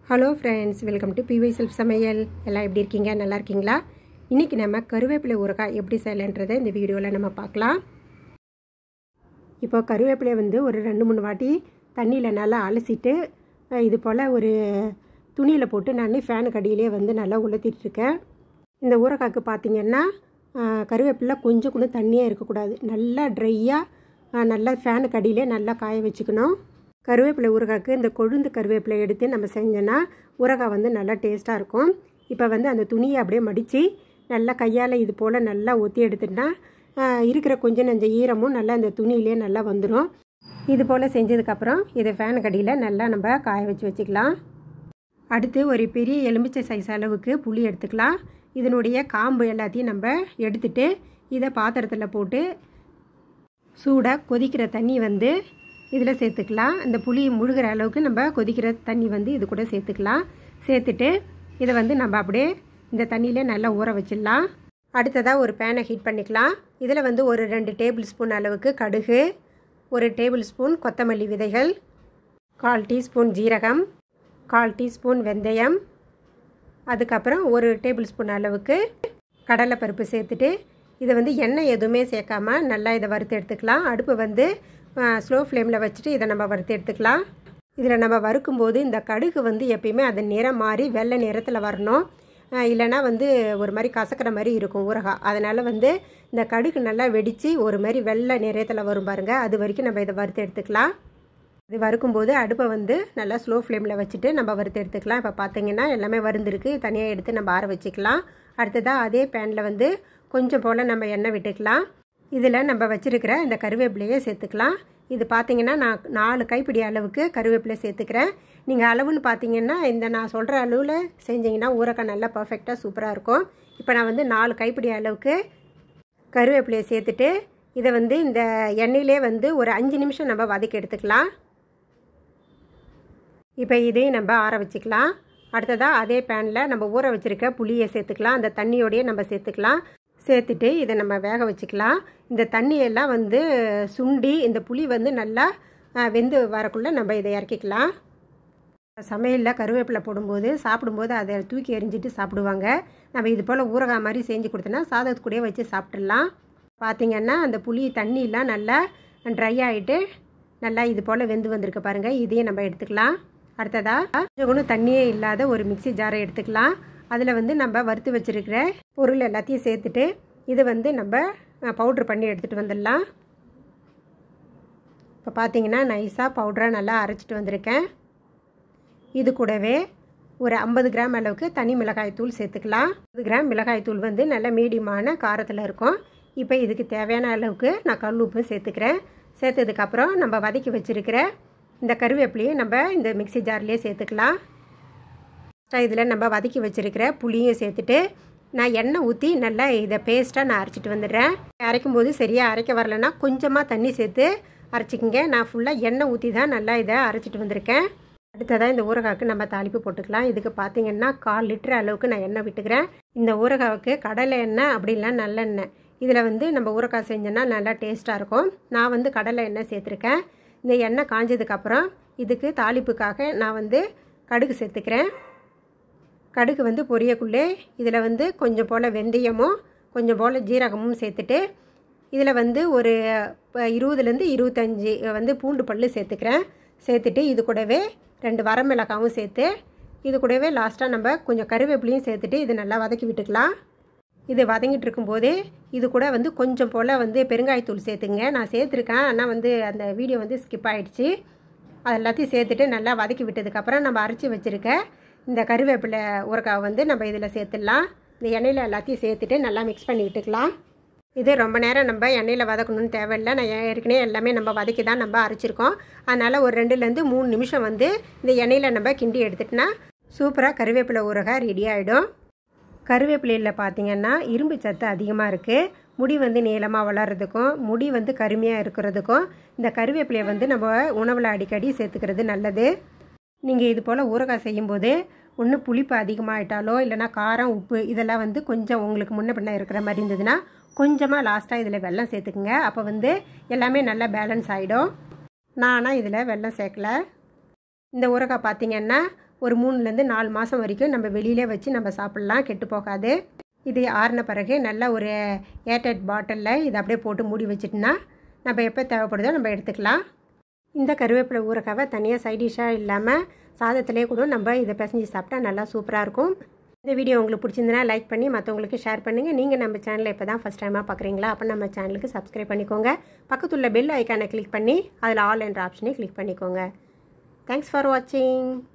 Hello friends, welcome to பிவை self சமையல். எல்லாம் எப்படி இருக்கீங்க? நல்லா இருக்கீங்களா? இன்றைக்கி நம்ம கருவேப்பிலை ஊறுகாய் எப்படி செய்யலைன்றதை இந்த வீடியோவில் நம்ம பார்க்கலாம். இப்போ கருவேப்பிலையை வந்து ஒரு 2-3 வாட்டி தண்ணியில் நல்லா அலசிட்டு இது போல் ஒரு துணியில் போட்டு நான் ஃபேனுக்கு அடியிலே வந்து நல்லா உலர்த்திட்டுருக்கேன். இந்த ஊறுகாய்க்கு பார்த்திங்கன்னா கருவேப்பிலை கொஞ்சம் கூட தண்ணியாக இருக்கக்கூடாது. நல்லா ட்ரையாக நல்லா ஃபேனுக்கு அடியிலே நல்லா காய வச்சுக்கணும். கருவேப்பிலை ஊறுகாய்க்கு இந்த கொழுந்து கருவேப்பிலை எடுத்து நம்ம செஞ்சோன்னா ஊறுகாய் வந்து நல்லா டேஸ்ட்டாக இருக்கும். இப்போ வந்து அந்த துணியை அப்படியே மடித்து நல்லா கையால் இது போல் நல்லா ஒத்தி எடுத்துட்டா இருக்கிற கொஞ்சம் நஞ்ச ஈரமும் நல்லா அந்த துணியிலே நல்லா வந்துடும். இது போல் செஞ்சதுக்கப்புறம் இதை ஃபேன் கடியில் நல்லா நம்ம காய வச்சுக்கலாம். அடுத்து ஒரு பெரிய எலுமிச்சை சைஸ் அளவுக்கு புளி எடுத்துக்கலாம். இதனுடைய காம்பு எல்லாத்தையும் நம்ம எடுத்துட்டு இதை பாத்திரத்தில் போட்டு சூடாக கொதிக்கிற தண்ணி வந்து இதில் சேர்த்துக்கலாம். இந்த புளி முழுகிற அளவுக்கு நம்ம கொதிக்கிற தண்ணி வந்து இது கூட சேர்த்துக்கலாம். சேர்த்துட்டு இதை வந்து நம்ம அப்படியே இந்த தண்ணியிலே நல்லா ஊற வச்சிடலாம். அடுத்ததாக ஒரு பேனை ஹீட் பண்ணிக்கலாம். இதில் வந்து ஒரு 2 டேபிள் ஸ்பூன் அளவுக்கு கடுகு, 1 டேபிள் ஸ்பூன் கொத்தமல்லி விதைகள், 1/4 டீஸ்பூன் ஜீரகம், 1/4 டீஸ்பூன் வெந்தயம், அதுக்கப்புறம் 1 டேபிள் ஸ்பூன் அளவுக்கு கடலைப்பருப்பு சேர்த்துட்டு இதை வந்து எண்ணெய் எதுவுமே சேர்க்காமல் நல்லா இதை வறுத்து எடுத்துக்கலாம். அடுப்பு வந்து ஸ்லோ ஃப்ளேமில் வச்சுட்டு இதை நம்ம வறுத்து எடுத்துக்கலாம். இதில் நம்ம வறுக்கும்போது இந்த கடுகு வந்து எப்பயுமே அது நிறம் மாறி வெள்ளை நிறத்தில் வரணும். இல்லைனா வந்து ஒரு மாதிரி கசக்கிற மாதிரி இருக்கும் ஊறுகாய். அதனால் வந்து இந்த கடுகு நல்லா வெடித்து ஒரு மாதிரி வெள்ளை நிறத்தில் வரும் பாருங்கள், அது வரைக்கும் நம்ம இதை வறுத்து எடுத்துக்கலாம். இது வறுக்கும்போது அடுப்பை வந்து நல்லா ஸ்லோ ஃப்ளேமில் வச்சுட்டு நம்ம வறுத்து எடுத்துக்கலாம். இப்போ பார்த்திங்கன்னா எல்லாமே வறுந்துருக்கு. தனியாக எடுத்து நம்ம ஆற வச்சுக்கலாம். அடுத்ததாக அதே பேனில் வந்து கொஞ்சம் போல் நம்ம எண்ணெய் விட்டுக்கலாம். இதில் நம்ம வச்சுருக்கிற இந்த கருவேப்பிலையை சேர்த்துக்கலாம். இது பார்த்திங்கன்னா நான் 4 கைப்பிடி அளவுக்கு கருவேப்பிலை சேர்த்துக்கிறேன். நீங்கள் அளவுன்னு பார்த்தீங்கன்னா இந்த நான் சொல்கிற அளவில் செஞ்சிங்கன்னா ஊறுகாய் நல்லா பர்ஃபெக்டாக சூப்பராக இருக்கும். இப்போ நான் வந்து 4 கைப்பிடி அளவுக்கு கருவேப்பிலையை சேர்த்துட்டு இதை வந்து இந்த எண்ணெயிலே வந்து ஒரு 5 நிமிஷம் நம்ம வதக்கி எடுத்துக்கலாம். இப்போ இதையும் நம்ம ஆற வச்சுக்கலாம். அடுத்ததாக அதே பேனில் நம்ம ஊற வச்சுருக்க புளியை சேர்த்துக்கலாம். அந்த தண்ணியோடையே நம்ம சேர்த்துக்கலாம். சேர்த்துட்டு இதை நம்ம வேக வச்சுக்கலாம். இந்த தண்ணியெல்லாம் வந்து சுண்டி இந்த புளி வந்து நல்லா வெந்து வரக்குள்ளே நம்ம இதை இறக்கிக்கலாம். சமையலில் கருவேப்பிலை போடும்போது சாப்பிடும்போது அதை தூக்கி எறிஞ்சிட்டு சாப்பிடுவாங்க. நம்ம இது போல் ஊறுகாய் மாதிரி செஞ்சு கொடுத்தோன்னா சாதத்துக்கூடயே வச்சு சாப்பிட்றலாம். பார்த்திங்கன்னா அந்த புளி தண்ணியெலாம் நல்லா ட்ரை ஆகிட்டு நல்லா இது போல் வெந்து வந்திருக்கு பாருங்கள். இதையும் நம்ம எடுத்துக்கலாம். அடுத்ததாக கொஞ்சம் கூட தண்ணியே இல்லாத ஒரு மிக்சி ஜாரை எடுத்துக்கலாம். அதில் வந்து நம்ம வறுத்து வச்சுருக்கிற பொருள் எல்லாத்தையும் சேர்த்துட்டு இதை வந்து நம்ம பவுட்ரு பண்ணி எடுத்துகிட்டு வந்துடலாம். இப்போ பார்த்திங்கன்னா நைஸாக பவுடராக நல்லா அரைச்சிட்டு வந்திருக்கேன். இது கூடவே ஒரு 50 கிராம் அளவுக்கு தனி மிளகாய்த்தூள் சேர்த்துக்கலாம். 50 கிராம் மிளகாய்த்தூள் வந்து நல்ல மீடியமான காரத்தில் இருக்கும். இப்போ இதுக்கு தேவையான அளவுக்கு நான் கல் உப்பு சேர்த்துக்கிறேன். சேர்த்ததுக்கப்புறம் நம்ம வதக்கி வச்சுருக்கிற இந்த கருவேப்பிலையை நம்ம இந்த மிக்சி ஜார்லேயே சேர்த்துக்கலாம். இதில் நம்ம வதக்கி வச்சுருக்கிற புளியும் சேர்த்துட்டு நான் எண்ணெய் ஊற்றி நல்லா இதை பேஸ்ட்டாக நான் அரைச்சிட்டு வந்துடுறேன். அரைக்கும்போது சரியாக அரைக்க வரலைன்னா கொஞ்சமாக தண்ணி சேர்த்து அரைச்சிக்கிங்க. நான் ஃபுல்லாக எண்ணெய் ஊற்றி தான் நல்லா இதை அரைச்சிட்டு வந்திருக்கேன். அடுத்ததாக இந்த ஊறுகாய்க்கு நம்ம தாளிப்பு போட்டுக்கலாம். இதுக்கு பார்த்திங்கன்னா 1/4 லிட்டர் அளவுக்கு நான் எண்ணெய் விட்டுக்கிறேன். இந்த ஊறுகாய்க்கு கடலை எண்ணெய் அப்படிலாம் நல்லெண்ணெய் இதில் வந்து நம்ம ஊறுகாய் செஞ்சோன்னா நல்லா டேஸ்ட்டாக இருக்கும். நான் வந்து கடலை எண்ணெய் சேர்த்துருக்கேன். இந்த எண்ணெய் காஞ்சதுக்கப்புறம் இதுக்கு தாளிப்புக்காக நான் வந்து கடுகு சேர்த்துக்கிறேன். கடுகு வந்து பொரியக்குள்ளே இதில் வந்து கொஞ்சம் போல் வெந்தயமும் கொஞ்சம் போல் ஜீரகமும் சேர்த்துட்டு இதில் வந்து ஒரு 20 to 25 வந்து பூண்டு பல் சேர்த்துக்கிறேன். சேர்த்துட்டு இது கூடவே 2 வரமிளகாவும் சேர்த்து இது கூடவே லாஸ்ட்டாக நம்ம கொஞ்சம் கருவேப்பிலையும் சேர்த்துட்டு இது நல்லா வதக்கி விட்டுக்கலாம். இது வதங்கிட்டு இருக்கும்போதே இது கூட வந்து கொஞ்சம் போல் வந்து பெருங்காயத்தூள் சேர்த்துங்க. நான் சேர்த்துருக்கேன், ஆனால் வந்து அந்த வீடியோ வந்து ஸ்கிப் ஆகிடுச்சு. அது எல்லாத்தையும் சேர்த்துட்டு நல்லா வதக்கி விட்டதுக்கப்புறம் நம்ம அரைச்சி வச்சுருக்க இந்த கருவேப்பிலை ஊறுகாய் வந்து நம்ம இதில் சேர்த்துடலாம். இந்த எண்ணெயில் எல்லாத்தையும் சேர்த்துட்டு நல்லா மிக்ஸ் பண்ணி விட்டுக்கலாம். இது ரொம்ப நேரம் நம்ம எண்ணெயில் வதக்கணும்னு தேவையில்லை. நான் ஏற்கனவே எல்லாமே நம்ம வதக்கி தான் நம்ம அரைச்சிருக்கோம். அதனால் ஒரு 2 to 3 நிமிஷம் வந்து இந்த எண்ணெயில் நம்ம கிண்டி எடுத்துட்டோன்னா சூப்பராக கருவேப்பிலை ஊறுகாய் ரெடி ஆகிடும். கருவேப்பிலையில் பார்த்திங்கன்னா இரும்பு சத்து அதிகமாக இருக்குது. முடி வந்து நீளமாக வளர்கிறதுக்கும் முடி வந்து கருமையாக இருக்கிறதுக்கும் இந்த கருவேப்பிலையை வந்து நம்ம உணவில் அடிக்கடி சேர்த்துக்கிறது நல்லது. நீங்கள் இது போல் ஊறுகாய் செய்யும்போது ஒன்று புளிப்பு அதிகமாகிட்டாலோ இல்லைனா காரம் உப்பு இதெல்லாம் வந்து கொஞ்சம் உங்களுக்கு முன்ன பின்ன இருக்கிற மாதிரி இருந்ததுன்னா கொஞ்சமாக லாஸ்ட்டாக இதில் வெல்லம் சேர்த்துக்குங்க. அப்போ வந்து எல்லாமே நல்லா பேலன்ஸ் ஆகிடும். நானாக இதில் வெல்லம் சேர்க்கலை. இந்த ஊறுகாய் பார்த்திங்கன்னா ஒரு 3லேருந்து 4 மாதம் வரைக்கும் நம்ம வெளியிலே வச்சு நம்ம சாப்பிட்லாம், கெட்டு போகாது. இது ஆறின பிறகு நல்லா ஒரு ஏர்டைட் பாட்டிலில் இதை அப்படியே போட்டு மூடி வச்சுட்டுனா நம்ம எப்போ தேவைப்படுதோ நம்ம எடுத்துக்கலாம். இந்த கருவேப்பிலை ஊறுகாவை தனியாக சைட் டிஷ்ஷாக இல்லாமல் சாதத்திலே கூட நம்ம இதை பிசைஞ்சு சாப்பிட்டா நல்லா சூப்பராக இருக்கும். இந்த வீடியோ உங்களுக்கு பிடிச்சிருந்தனா லைக் பண்ணி மற்றவங்களுக்கு ஷேர் பண்ணுங்கள். நீங்கள் நம்ம சேனலை இப்போ தான் ஃபஸ்ட் டைமாக பார்க்குறீங்களா? அப்போ நம்ம சேனலுக்கு சப்ஸ்கிரைப் பண்ணிக்கோங்க. பக்கத்துள்ள பெல் ஐக்கானை கிளிக் பண்ணி அதில் ஆல் என்ற ஆப்ஷனை கிளிக் பண்ணிக்கோங்க. தேங்க்ஸ் ஃபார் வாட்சிங்.